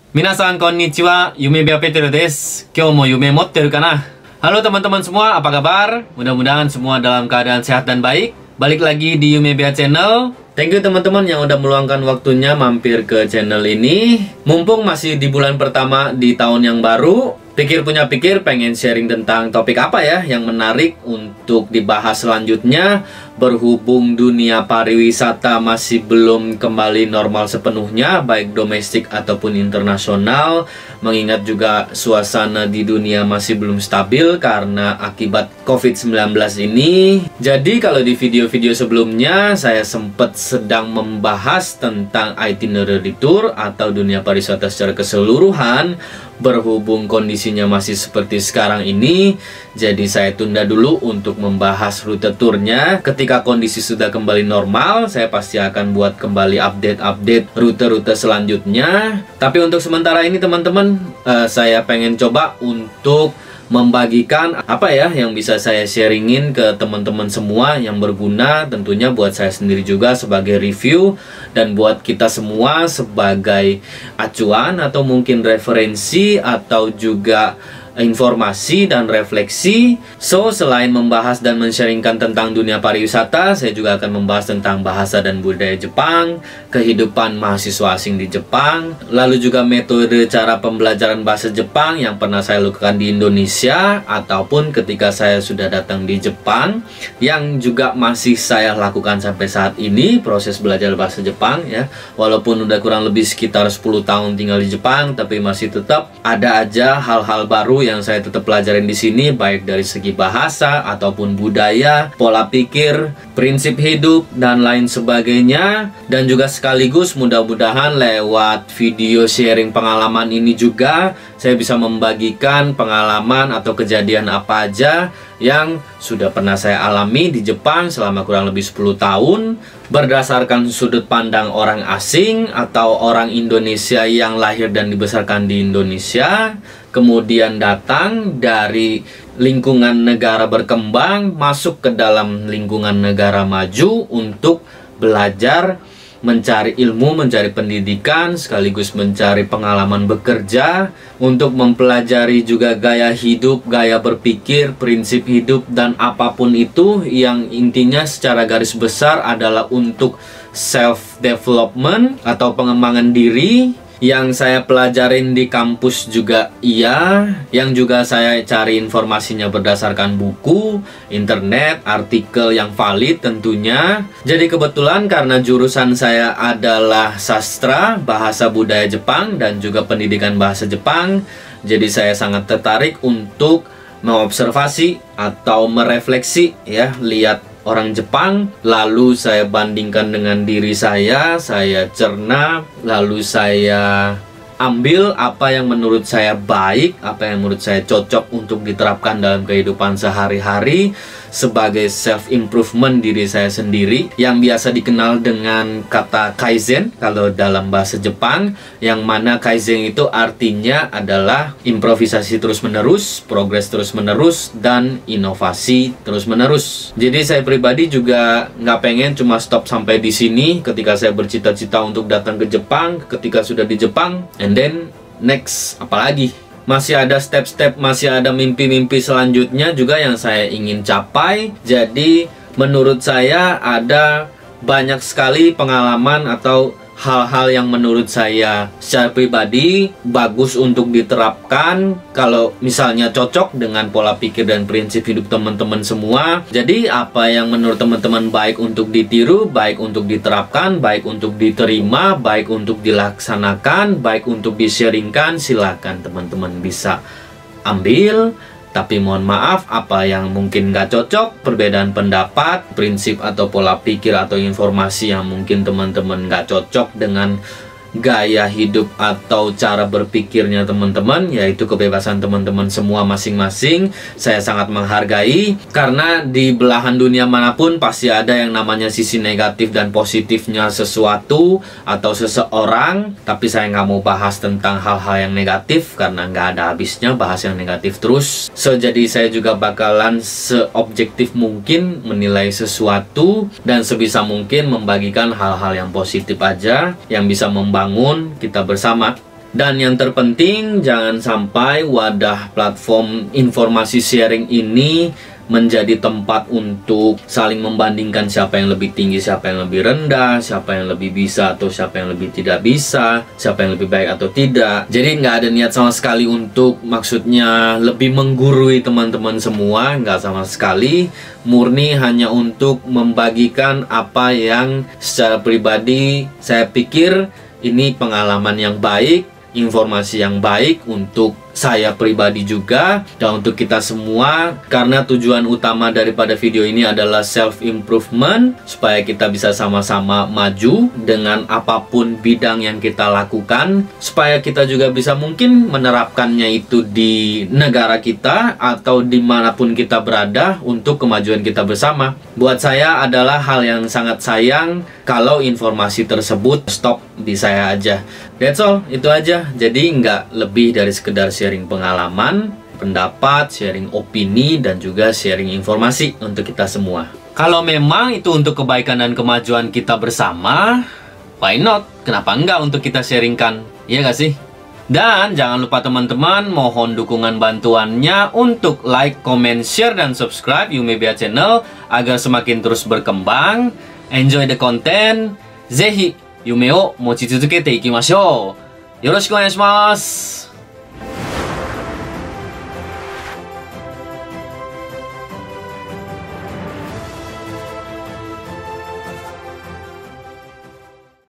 Minasan konnichiwa, Yumebya Petero desu. Kyou mo yume motteru kana? Halo teman-teman semua, apa kabar? Mudah-mudahan semua dalam keadaan sehat dan baik. Balik lagi di Yumebya Channel. Thank you teman-teman yang udah meluangkan waktunya mampir ke channel ini. Mumpung masih di bulan pertama di tahun yang baru, pikir pengen sharing tentang topik apa ya yang menarik untuk dibahas selanjutnya. Berhubung dunia pariwisata masih belum kembali normal sepenuhnya, baik domestik ataupun internasional, mengingat juga suasana di dunia masih belum stabil karena akibat COVID-19 ini. Jadi kalau di video-video sebelumnya saya sempat sedang membahas tentang itinerary tour atau dunia pariwisata secara keseluruhan. Berhubung kondisinya masih seperti sekarang ini, jadi saya tunda dulu untuk membahas rute turnya. Ketika kondisi sudah kembali normal, saya pasti akan buat kembali update rute-rute selanjutnya. Tapi untuk sementara ini teman-teman, saya pengen coba untuk membagikan apa ya yang bisa saya sharingin ke teman-teman semua yang berguna, tentunya buat saya sendiri juga sebagai review dan buat kita semua sebagai acuan atau mungkin referensi atau juga informasi dan refleksi. So, selain membahas dan men-sharingkan tentang dunia pariwisata, saya juga akan membahas tentang bahasa dan budaya Jepang, kehidupan mahasiswa asing di Jepang, lalu juga metode cara pembelajaran bahasa Jepang yang pernah saya lakukan di Indonesia ataupun ketika saya sudah datang di Jepang, yang juga masih saya lakukan sampai saat ini, proses belajar bahasa Jepang ya. Walaupun udah kurang lebih sekitar 10 tahun tinggal di Jepang, tapi masih tetap ada aja hal-hal baru yang saya tetap pelajarin di sini, baik dari segi bahasa ataupun budaya, pola pikir, prinsip hidup dan lain sebagainya. Dan juga sekaligus mudah-mudahan lewat video sharing pengalaman ini juga saya bisa membagikan pengalaman atau kejadian apa aja yang sudah pernah saya alami di Jepang selama kurang lebih 10 tahun berdasarkan sudut pandang orang asing atau orang Indonesia yang lahir dan dibesarkan di Indonesia, kemudian datang dari lingkungan negara berkembang masuk ke dalam lingkungan negara maju untuk belajar, mencari ilmu, mencari pendidikan, sekaligus mencari pengalaman bekerja, untuk mempelajari juga gaya hidup, gaya berpikir, prinsip hidup, dan apapun itu yang intinya secara garis besar adalah untuk self-development atau pengembangan diri. Yang saya pelajarin di kampus juga iya, yang juga saya cari informasinya berdasarkan buku, internet, artikel yang valid tentunya. Jadi kebetulan karena jurusan saya adalah sastra, bahasa budaya Jepang dan juga pendidikan bahasa Jepang, jadi saya sangat tertarik untuk mengobservasi atau merefleksi ya, lihat orang Jepang, lalu saya bandingkan dengan diri saya cerna, lalu saya ambil apa yang menurut saya baik, apa yang menurut saya cocok untuk diterapkan dalam kehidupan sehari-hari sebagai self-improvement diri saya sendiri, yang biasa dikenal dengan kata kaizen kalau dalam bahasa Jepang, yang mana kaizen itu artinya adalah improvisasi terus-menerus, progres terus-menerus, dan inovasi terus-menerus. Jadi saya pribadi juga nggak pengen cuma stop sampai di sini ketika saya bercita-cita untuk datang ke Jepang, ketika sudah di Jepang, and then next apalagi? Masih ada step-step, masih ada mimpi-mimpi selanjutnya juga yang saya ingin capai. Jadi menurut saya ada banyak sekali pengalaman atau hal-hal yang menurut saya secara pribadi bagus untuk diterapkan kalau misalnya cocok dengan pola pikir dan prinsip hidup teman-teman semua. Jadi apa yang menurut teman-teman baik untuk ditiru, baik untuk diterapkan, baik untuk diterima, baik untuk dilaksanakan, baik untuk di-sharingkan, silakan teman-teman bisa ambil. Tapi mohon maaf, apa yang mungkin nggak cocok, perbedaan pendapat, prinsip atau pola pikir atau informasi yang mungkin teman-teman nggak cocok dengan gaya hidup atau cara berpikirnya teman-teman, yaitu kebebasan teman-teman semua masing-masing. Saya sangat menghargai, karena di belahan dunia manapun pasti ada yang namanya sisi negatif dan positifnya sesuatu atau seseorang. Tapi saya nggak mau bahas tentang hal-hal yang negatif karena nggak ada habisnya bahas yang negatif terus. So, jadi saya juga bakalan seobjektif mungkin menilai sesuatu dan sebisa mungkin membagikan hal-hal yang positif aja yang bisa membangun kita bersama. Dan yang terpenting, jangan sampai wadah platform informasi sharing ini menjadi tempat untuk saling membandingkan siapa yang lebih tinggi, siapa yang lebih rendah, siapa yang lebih bisa atau siapa yang lebih tidak bisa, siapa yang lebih baik atau tidak. Jadi nggak ada niat sama sekali untuk maksudnya lebih menggurui teman-teman semua, nggak sama sekali. Murni hanya untuk membagikan apa yang secara pribadi saya pikir ini pengalaman yang baik, informasi yang baik untuk saya pribadi juga dan untuk kita semua, karena tujuan utama daripada video ini adalah self improvement, supaya kita bisa sama-sama maju dengan apapun bidang yang kita lakukan, supaya kita juga bisa mungkin menerapkannya itu di negara kita atau dimanapun kita berada untuk kemajuan kita bersama. Buat saya adalah hal yang sangat sayang kalau informasi tersebut stop di saya aja. That's all, itu aja. Jadi nggak lebih dari sekedar sharing pengalaman, pendapat, sharing opini, dan juga sharing informasi untuk kita semua. Kalau memang itu untuk kebaikan dan kemajuan kita bersama, why not? Kenapa enggak untuk kita sharingkan? Iya gak sih? Dan jangan lupa teman-teman, mohon dukungan bantuannya untuk like, comment, share, dan subscribe Yumebya Channel agar semakin terus berkembang. Enjoy the content. Zehi, yume o mochizukete ikimashou. Yoroshiku onegaishimasu.